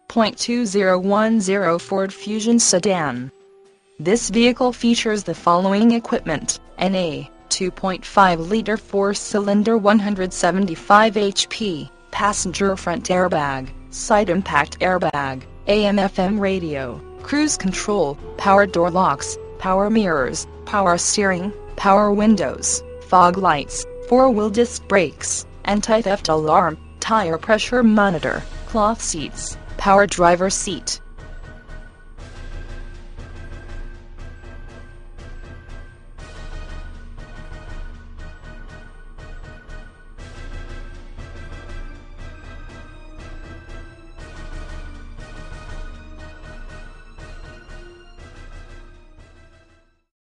2010 Ford Fusion sedan. This vehicle features the following equipment: an A 2.5-liter 4-cylinder 175 HP, passenger front airbag, side impact airbag, AM/FM radio, cruise control, power door locks, power mirrors, power steering, power windows, fog lights, 4-wheel disc brakes, anti-theft alarm, tire pressure monitor, cloth seats, power driver seat.